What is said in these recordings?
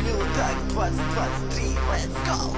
Так, 2023, let's go!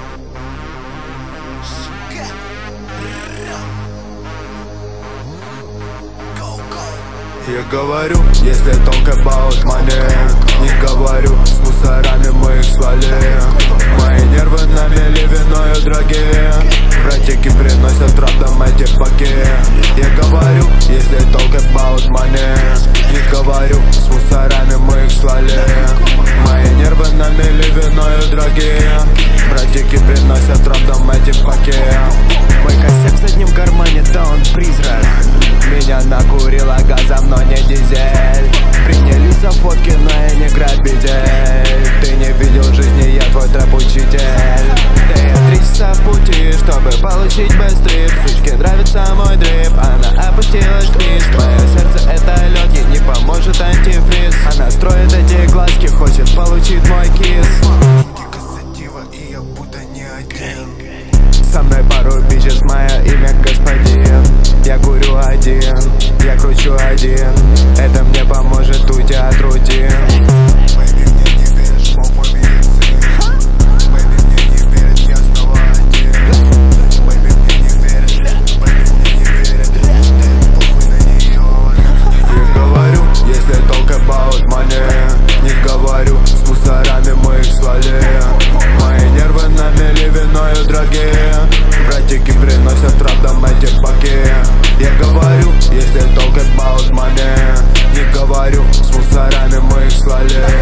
Go, go! Я говорю, если talk about money, не говорю, с мусорами мы их свалим. Мои нервы на мели виною дорогие, братики приносят рядом эти паки. Я говорю, если talk about money, не говорю, с мусорами мы их свалим. Мои нервы на мели виною дорогие, братики приносят рядом эти паки. Мой косяк в заднем кармане, да он призрак. Меня накурило газом, но не дизель. Принялись за фотки, но я не грабитель. Ты не видел жизни, я твой трэп-учитель. Да я 3 часа в пути, чтобы получить бэстрип. Сучке нравится мой дрип, она опустилась вниз. Мое сердце это лед, ей не поможет антифриз. Она строит эти глазки, хочет получить мой кис. Дико и я будто не один. Со мной пару бичес, мое имя господин. Я курю один, я кручу один. Это мне поможет уйти от рутин. Бэйби, мне не веришь, мой медицин. Бэйби, мне не верит, я снова один. Бэйби, мне не веришь, бэйби, мне не верит. Ты похуй на нее. Я говорю, если talk about money, не говорю, с мусорами мы их свалим. Мои нервы на мели виною дорогие, братики приносят рядом эти паки. Я говорю, если talk about money, не говорю, с мусорами мы их свалим.